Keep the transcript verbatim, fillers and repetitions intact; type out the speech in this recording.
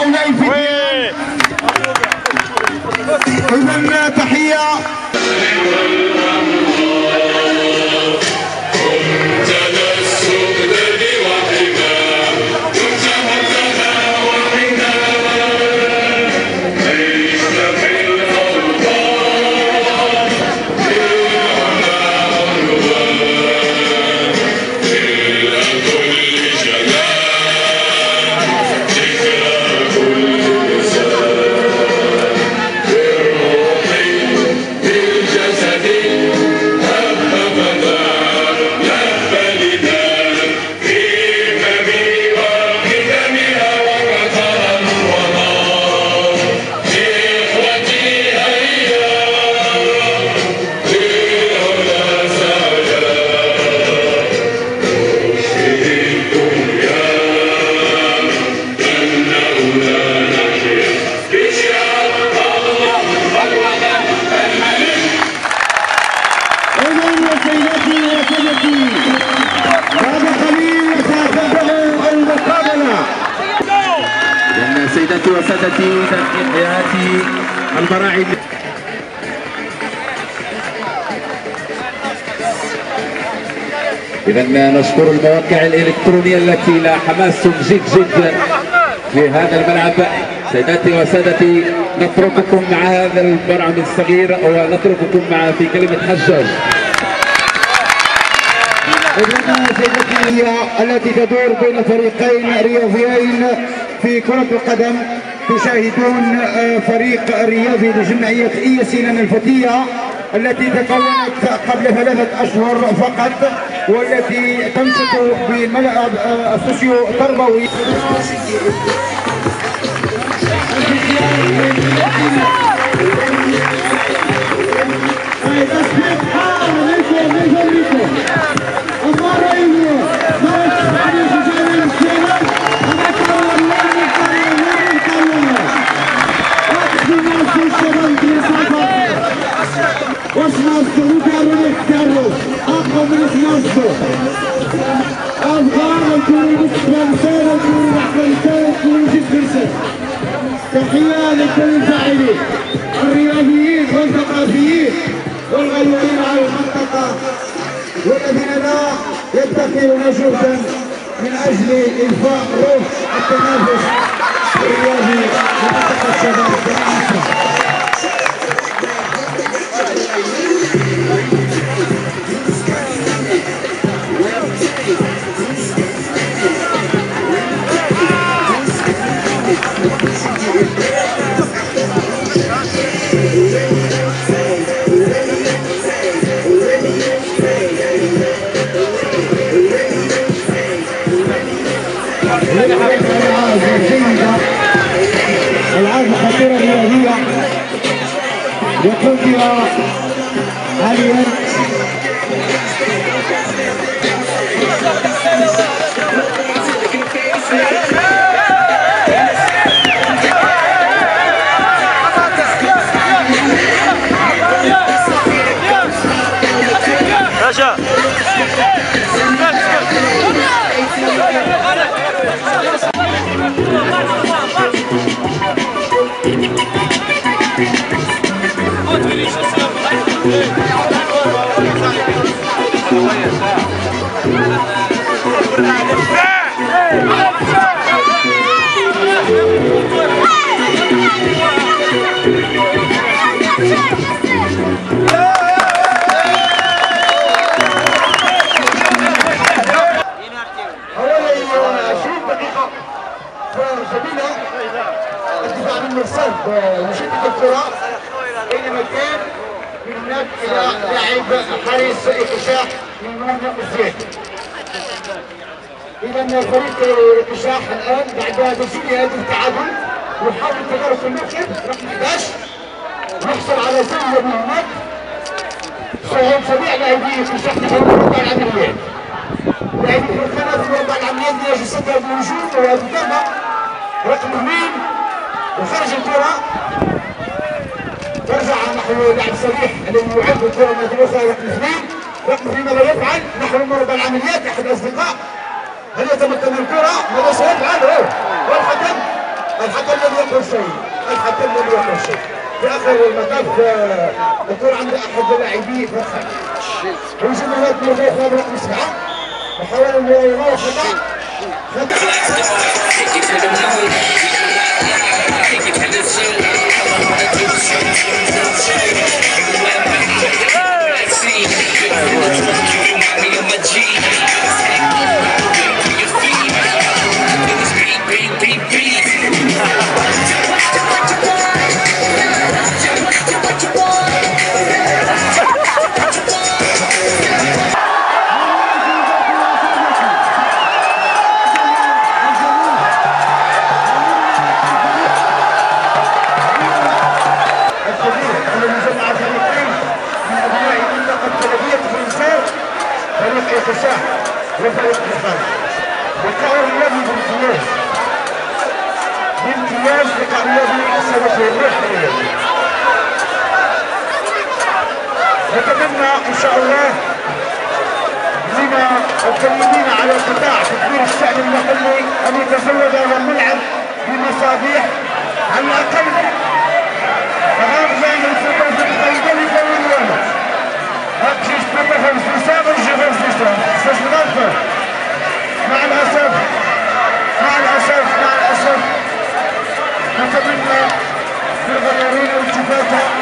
هؤلاء الفتيان. إذا تحية. سيداتي وسادتي تحياتي البراعم. إذا نشكر المواقع الإلكترونية التي لها حماس جد جد في هذا الملعب. سيداتي وسادتي نترككم مع هذا البرعم الصغير ونترككم مع في كلمة حجاج. إذن سيدتي التي تدور بين فريقين رياضيين في كرة القدم. تشاهدون فريق رياضي لجمعية إي سنان الفتية التي تكونت قبل ثلاثة أشهر فقط، والتي تنشط بملعب السوسيو تربوي. تحية لكل الفاعلين الرياضيين والثقافيين والغيورين على المنطقة والذين لا يتخذون جهدا من أجل إلفاء روح التنافس الرياضي لمنطقة الشباب. العاب خطيرة رياضية يقوم بها حاليا رجاء وشدة الكرة بينما كان هناك لاعب حارس اكتشاف من منطقة الزيت. إذا فريق اكتشاف الآن بعد تسجيل هذه التعادل يحاول تدارك الموقف رقم أحد عشر يحصل على سلة من هناك. سيهم جميع لاعبي اكتشاف في مربع العمليات. لاعبي فرقنا في مربع العمليات يجسدها بوجود وهذه رقم اثنين وخرج الكرة ترجع نحو لاعب صريح الذي يعد الكرة مرة أخرى رقم اثنين. رقم اثنين ماذا يفعل؟ نحو مربع العمليات أحد الأصدقاء. هل يتمكن من الكرة؟ ماذا سيفعل؟ هو والحكم الحكم لم يقل شيء، الحكم لم يقل شيء. في اخر المطاف يكون عند احد اللاعبين فرصه. هجوم هناك من الخواب رقم سبعه وحاول ان يمارس خطا. فريق وفريق الحفاظ لقاء رياضي بامتياز بامتياز لقاء رياضي سبق الروح الرياضي. نتمنى ان شاء الله من القائمين على قطاع تطوير الشأن المحلي ان يتزود هذا الملعب بمصابيح على الاقل غامضه من ستة الخيدلي فوريانا. أكشف بطفل في سابر جبل فيشتر استثمار. مع الأسف مع الأسف مع الأسف نتمنى للغيرين الالتفاتة